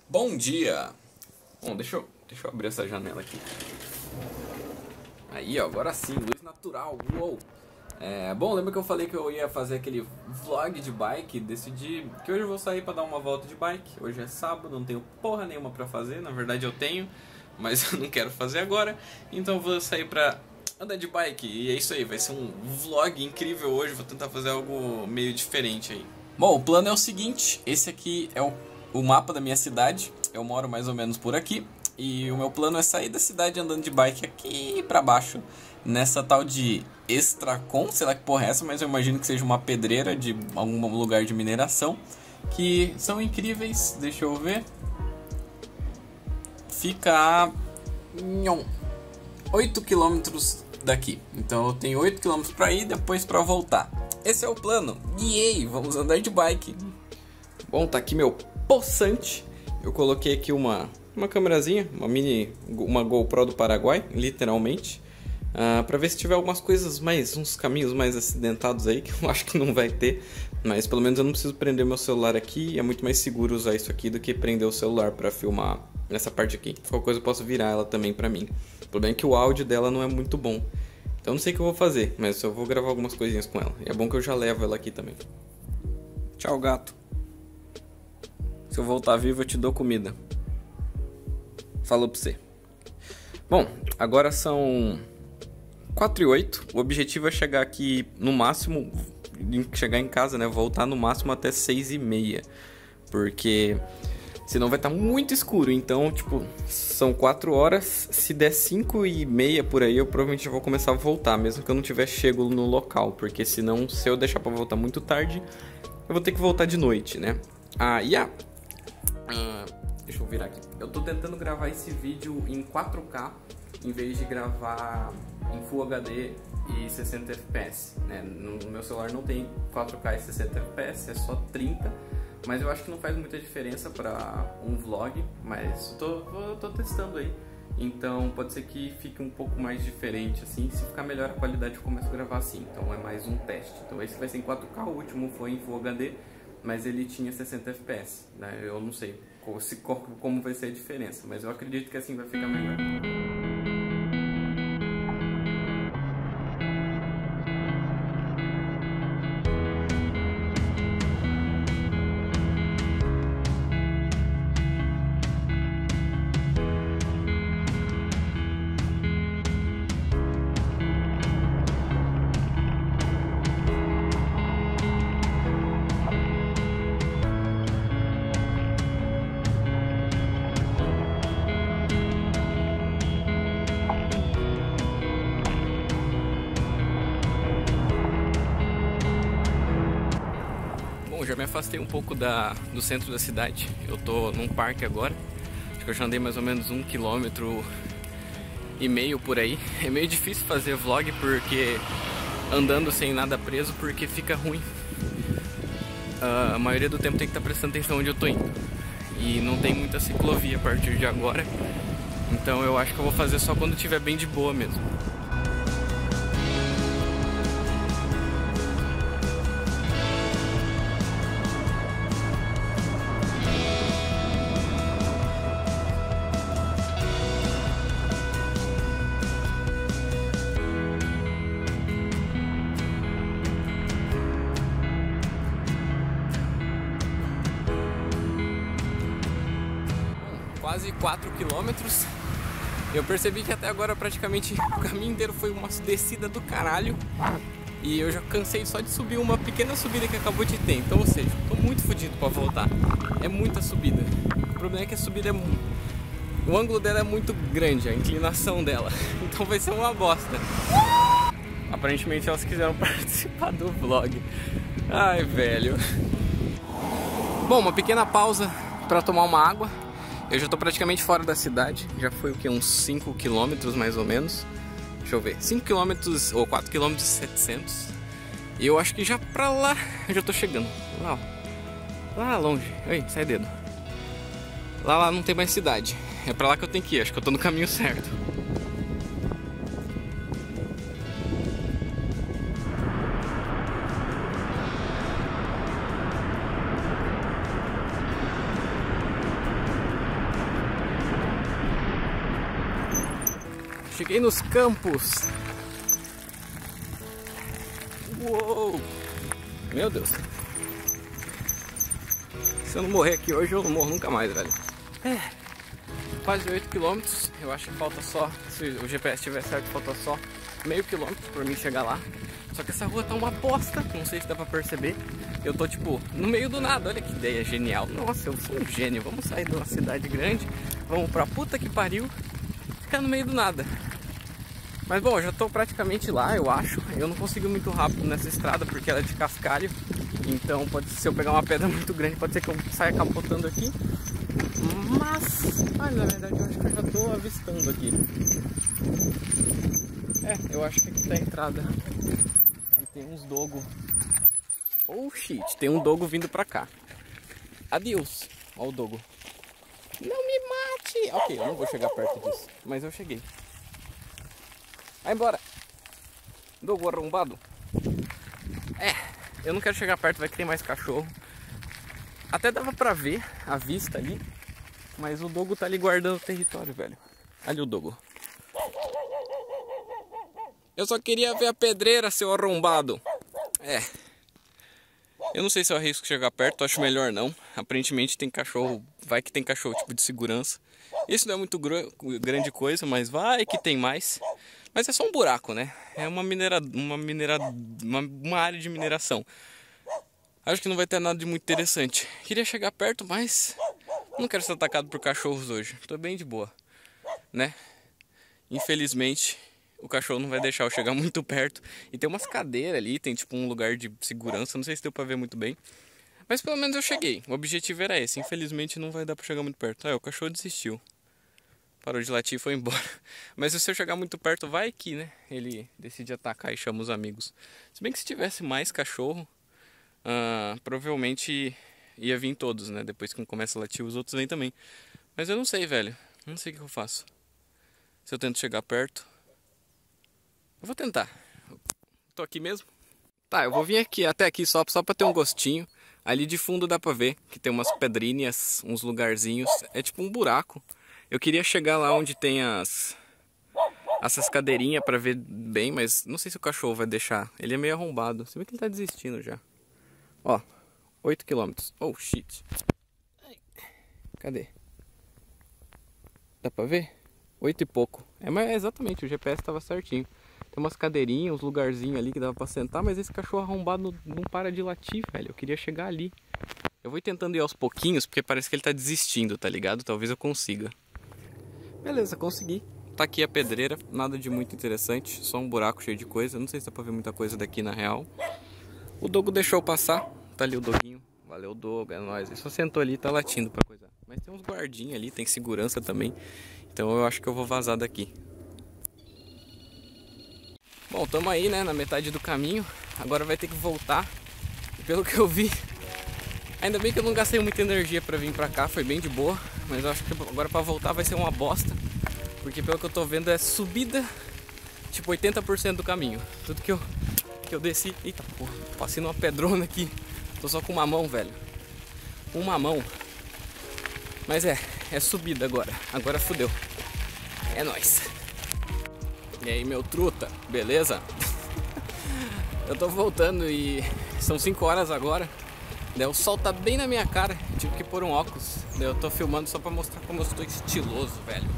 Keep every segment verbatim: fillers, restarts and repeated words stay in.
Bom dia! Bom, deixa eu, deixa eu abrir essa janela aqui. Aí, ó, agora sim, luz natural, uou! É, bom, lembra que eu falei que eu ia fazer aquele vlog de bike? Decidi que hoje eu vou sair pra dar uma volta de bike. Hoje é sábado, não tenho porra nenhuma pra fazer. Na verdade eu tenho, mas eu não quero fazer agora. Então eu vou sair pra andar de bike. E é isso aí, vai ser um vlog incrível hoje. Vou tentar fazer algo meio diferente aí. Bom, o plano é o seguinte. Esse aqui é o, o mapa da minha cidade. Eu moro mais ou menos por aqui. E o meu plano é sair da cidade andando de bike aqui pra baixo, nessa tal de Extracon, sei lá que porra é essa, mas eu imagino que seja uma pedreira de algum lugar de mineração, que são incríveis. Deixa eu ver. Fica a oito quilômetros daqui. Então eu tenho oito quilômetros pra ir e depois pra voltar. Esse é o plano. Yay, vamos andar de bike. Bom, tá aqui meu poçante. Eu coloquei aqui uma uma câmerazinha, uma mini, uma GoPro do Paraguai, literalmente, uh, para ver se tiver algumas coisas mais, uns caminhos mais acidentados aí, que eu acho que não vai ter, mas pelo menos eu não preciso prender meu celular aqui. É muito mais seguro usar isso aqui do que prender o celular para filmar essa parte aqui. Qualquer coisa eu posso virar ela também para mim. O problema é que o áudio dela não é muito bom, então não sei o que eu vou fazer, mas eu vou gravar algumas coisinhas com ela. E é bom que eu já levo ela aqui também. Tchau, gato. Se eu voltar vivo eu te dou comida. Falou pra você. Bom, agora são quatro e oito. O objetivo é chegar aqui no máximo, chegar em casa, né? Voltar no máximo até seis e meia. Porque senão vai estar muito escuro. Então, tipo, são quatro horas. Se der cinco e meia por aí, eu provavelmente já vou começar a voltar, mesmo que eu não tiver chego no local. Porque senão, se eu deixar pra voltar muito tarde, eu vou ter que voltar de noite, né? Ah, e a... Ah, deixa eu virar aqui. Eu tô tentando gravar esse vídeo em quatro K em vez de gravar em Full H D e sessenta F P S, né? No meu celular não tem quatro K e sessenta F P S, é só trinta, mas eu acho que não faz muita diferença para um vlog, mas eu tô, eu tô testando aí, então pode ser que fique um pouco mais diferente assim. Se ficar melhor a qualidade eu começo a gravar assim, então é mais um teste. Então esse vai ser em quatro K, o último foi em Full H D, mas ele tinha sessenta F P S, né? Eu não sei se, como vai ser a diferença, mas eu acredito que assim vai ficar melhor. Já me afastei um pouco da, do centro da cidade. Eu tô num parque agora. Acho que eu já andei mais ou menos um quilômetro e meio por aí. É meio difícil fazer vlog porque andando sem nada preso, porque fica ruim. Uh, a maioria do tempo tem que estar prestando atenção onde eu tô indo. E não tem muita ciclovia a partir de agora. Então eu acho que eu vou fazer só quando estiver bem de boa mesmo. Quase quatro quilômetros. Eu percebi que até agora praticamente o caminho inteiro foi uma descida do caralho. E eu já cansei só de subir uma pequena subida que acabou de ter. Então, ou seja, tô muito fodido pra voltar. É muita subida. O problema é que a subida é muito... O ângulo dela é muito grande, a inclinação dela. Então vai ser uma bosta. Aparentemente elas quiseram participar do vlog. Ai, velho. Bom, uma pequena pausa pra tomar uma água. Eu já tô praticamente fora da cidade. Já foi o que? Uns cinco quilômetros mais ou menos. Deixa eu ver. cinco quilômetros ou quatro quilômetros e setecentos. E eu acho que já pra lá eu já tô chegando. Lá, ó. Lá longe. Ei, sai dedo. Lá, lá não tem mais cidade. É pra lá que eu tenho que ir. Acho que eu tô no caminho certo. Cheguei nos campos. Uou! Meu Deus. Se eu não morrer aqui hoje, eu não morro nunca mais, velho. É, quase oito quilômetros. Eu acho que falta só, se o G P S estiver certo, falta só meio quilômetro pra mim chegar lá. Só que essa rua tá uma bosta, não sei se dá pra perceber. Eu tô tipo no meio do nada, olha que ideia genial. Nossa, eu sou um gênio. Vamos sair de uma cidade grande, vamos pra puta que pariu, ficar no meio do nada. Mas bom, eu já tô praticamente lá, eu acho. Eu não consigo muito rápido nessa estrada porque ela é de cascalho. Então pode ser, se eu pegar uma pedra muito grande, pode ser que eu saia capotando aqui. Mas, ah, na verdade eu acho que eu já tô avistando aqui. É, eu acho que aqui tá a entrada. E tem uns dogo. Oh shit, tem um dogo vindo pra cá. Adeus. Ó o dogo. Não me mate! Ok, eu não vou chegar perto disso, mas eu cheguei. Vai embora. Dogo arrombado. É, eu não quero chegar perto, vai que tem mais cachorro. Até dava pra ver a vista ali, mas o dogo tá ali guardando o território, velho. Ali o dogo. Eu só queria ver a pedreira, seu arrombado. É. Eu não sei se eu arrisco chegar perto, acho melhor não. Aparentemente tem cachorro, vai que tem cachorro tipo de segurança. Isso não é muito gr grande coisa, mas vai que tem mais. Mas é só um buraco, né? É uma minera, uma minera, uma, uma área de mineração. Acho que não vai ter nada de muito interessante. Queria chegar perto, mas não quero ser atacado por cachorros hoje. Tô bem de boa, né? Infelizmente, o cachorro não vai deixar eu chegar muito perto. E tem umas cadeiras ali, tem tipo um lugar de segurança. Não sei se deu pra ver muito bem. Mas pelo menos eu cheguei. O objetivo era esse. Infelizmente não vai dar pra chegar muito perto. Ah, o cachorro desistiu. Parou de latir e foi embora. Mas se eu chegar muito perto, vai que, né? Ele decide atacar e chama os amigos. Se bem que se tivesse mais cachorro, uh, provavelmente ia vir todos, né? Depois que um começa a latir, os outros vêm também. Mas eu não sei, velho. Não sei o que eu faço. Se eu tento chegar perto. Eu vou tentar. Tô aqui mesmo? Tá, eu vou vir aqui, até aqui só, só pra ter um gostinho. Ali de fundo dá pra ver que tem umas pedrinhas, uns lugarzinhos. É tipo um buraco. Eu queria chegar lá onde tem as essas cadeirinhas pra ver bem, mas não sei se o cachorro vai deixar. Ele é meio arrombado. Você vê que ele tá desistindo já. Ó, oito quilômetros. Oh, shit. Cadê? Dá pra ver? oito e pouco. É, mas exatamente, o G P S tava certinho. Tem umas cadeirinhas, uns lugarzinhos ali que dava pra sentar, mas esse cachorro arrombado não, não para de latir, velho. Eu queria chegar ali. Eu vou ir tentando ir aos pouquinhos, porque parece que ele tá desistindo, tá ligado? Talvez eu consiga. Beleza, consegui. Tá aqui a pedreira, nada de muito interessante, só um buraco cheio de coisa. Não sei se dá pra ver muita coisa daqui na real. O dogo deixou passar, tá ali o doguinho. Valeu, dogo, é nóis. Ele só sentou ali e tá latindo pra coisa. Mas tem uns guardinhas ali, tem segurança também. Então eu acho que eu vou vazar daqui. Bom, tamo aí, né, na metade do caminho. Agora vai ter que voltar. E pelo que eu vi, ainda bem que eu não gastei muita energia pra vir pra cá, foi bem de boa. Mas eu acho que agora pra voltar vai ser uma bosta. Porque pelo que eu tô vendo é subida, tipo oitenta por cento do caminho. Tudo que eu, que eu desci... Eita porra, passei numa pedrona aqui. Tô só com uma mão, velho. Uma mão. Mas é, é subida agora. Agora fudeu. É nóis. E aí, meu truta, beleza? Eu tô voltando e são cinco horas agora. O sol tá bem na minha cara, tive que pôr um óculos. Eu tô filmando só pra mostrar como eu estou estiloso, velho.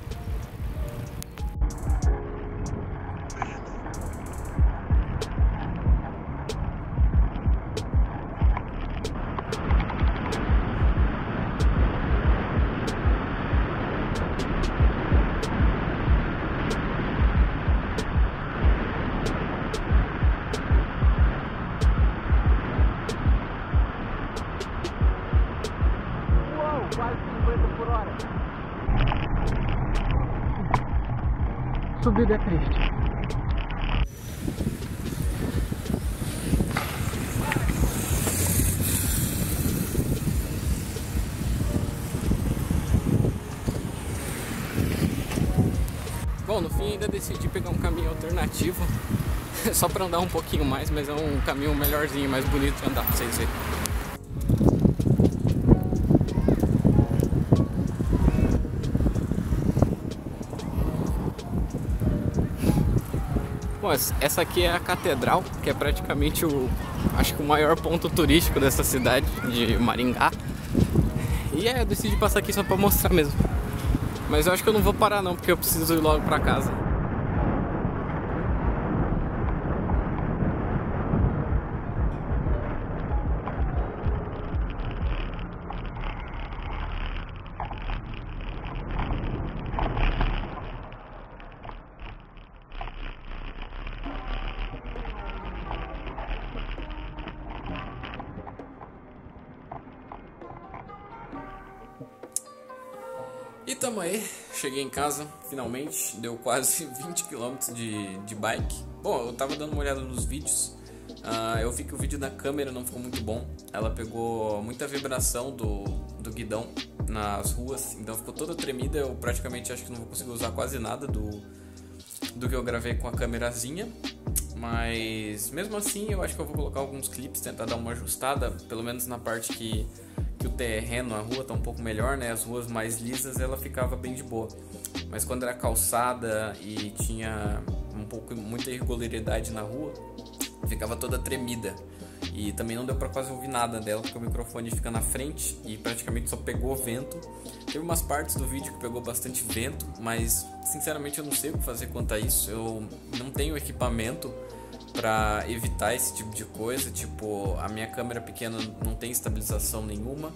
Quase cinquenta por hora. Subida é triste. Bom, no fim ainda decidi pegar um caminho alternativo. Só pra andar um pouquinho mais, mas é um caminho melhorzinho, mais bonito de andar pra vocês verem. Bom, essa aqui é a catedral, que é praticamente o, acho que o maior ponto turístico dessa cidade de Maringá. E é, eu decidi passar aqui só pra mostrar mesmo. Mas eu acho que eu não vou parar não, porque eu preciso ir logo pra casa. E tamo aí, cheguei em casa, finalmente, deu quase vinte quilômetros de, de bike. Bom, eu tava dando uma olhada nos vídeos, uh, eu vi que o vídeo da câmera não ficou muito bom. Ela pegou muita vibração do, do guidão nas ruas, então ficou toda tremida. Eu praticamente acho que não vou conseguir usar quase nada do, do que eu gravei com a câmerazinha. Mas mesmo assim eu acho que eu vou colocar alguns clipes, tentar dar uma ajustada, pelo menos na parte que... que o terreno, a rua tá um pouco melhor, né? As ruas mais lisas ela ficava bem de boa. Mas quando era calçada e tinha um pouco, muita irregularidade na rua, ficava toda tremida. E também não deu pra quase ouvir nada dela, porque o microfone fica na frente e praticamente só pegou vento. Teve umas partes do vídeo que pegou bastante vento, mas sinceramente eu não sei o que fazer quanto a isso. Eu não tenho equipamento para evitar esse tipo de coisa, tipo, a minha câmera pequena não tem estabilização nenhuma,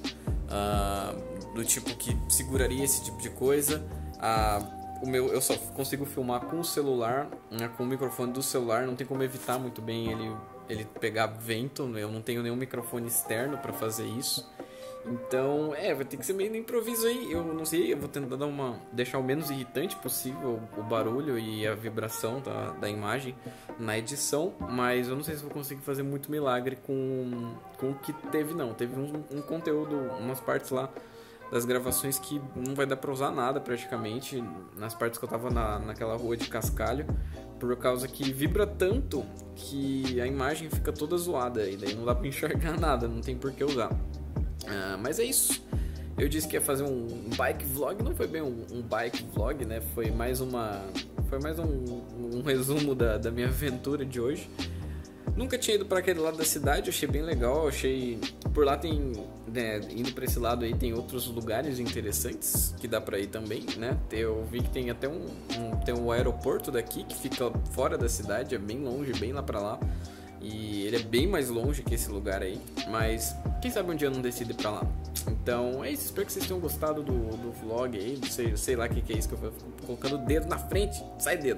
uh, do tipo que seguraria esse tipo de coisa. Uh, o meu, eu só consigo filmar com o celular, né, com o microfone do celular, não tem como evitar muito bem ele, ele pegar vento, eu não tenho nenhum microfone externo para fazer isso. Então, é, vai ter que ser meio no improviso aí. Eu não sei, eu vou tentar dar uma, deixar o menos irritante possível o barulho e a vibração da, da imagem na edição, mas eu não sei se vou conseguir fazer muito milagre com, com o que teve, não. Teve um, um conteúdo, umas partes lá das gravações que não vai dar pra usar nada praticamente, nas partes que eu tava na, naquela rua de cascalho, por causa que vibra tanto que a imagem fica toda zoada e daí não dá pra enxergar nada, não tem por que usar. Uh, mas é isso. Eu disse que ia fazer um bike vlog, não foi bem um, um bike vlog, né? Foi mais uma, foi mais um, um resumo da, da minha aventura de hoje. Nunca tinha ido para aquele lado da cidade, achei bem legal, achei por lá tem, né, indo para esse lado aí tem outros lugares interessantes que dá para ir também, né? Eu vi que tem até um, um tem um aeroporto daqui que fica fora da cidade, é bem longe, bem lá para lá. E ele é bem mais longe que esse lugar aí, mas quem sabe um dia eu não decido ir pra lá. Então é isso, espero que vocês tenham gostado do, do vlog aí, sei, sei lá o que, que é isso que eu fico colocando o dedo na frente, sai dedo.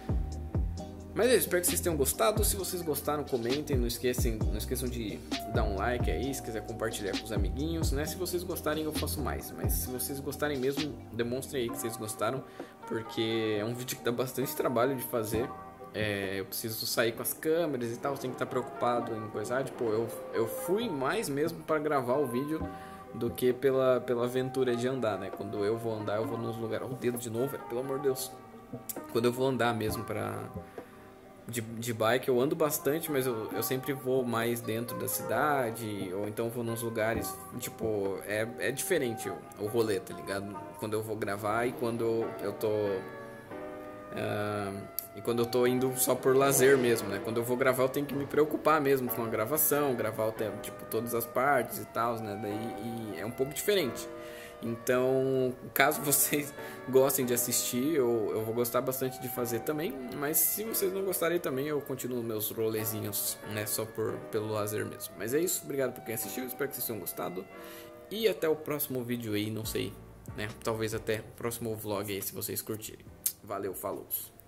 Mas é isso, espero que vocês tenham gostado. Se vocês gostaram, comentem, não esqueçam, não esqueçam de dar um like aí, se quiser compartilhar com os amiguinhos, né? Se vocês gostarem eu faço mais, mas se vocês gostarem mesmo, demonstrem aí que vocês gostaram, porque é um vídeo que dá bastante trabalho de fazer. É, eu preciso sair com as câmeras e tal, você tem que estar preocupado em coisa. Tipo, eu, eu fui mais mesmo para gravar o vídeo do que pela, pela aventura de andar, né? Quando eu vou andar, eu vou nos lugares... O dedo de novo, pelo amor de Deus. Quando eu vou andar mesmo pra... De, de bike, eu ando bastante, mas eu, eu sempre vou mais dentro da cidade, ou então vou nos lugares, tipo, é, é diferente o, o rolê, tá ligado? Quando eu vou gravar e quando eu, eu tô... Uh, e quando eu tô indo só por lazer mesmo, né? Quando eu vou gravar eu tenho que me preocupar mesmo com a gravação, gravar o tempo, tipo, todas as partes e tal, né? Daí, e é um pouco diferente. Então, caso vocês gostem de assistir, eu, eu vou gostar bastante de fazer também. Mas se vocês não gostarem também, eu continuo meus rolezinhos, né? Só por, pelo lazer mesmo. Mas é isso, obrigado por quem assistiu, espero que vocês tenham gostado. E até o próximo vídeo aí, não sei, né? Talvez até o próximo vlog aí, se vocês curtirem. Valeu, falou!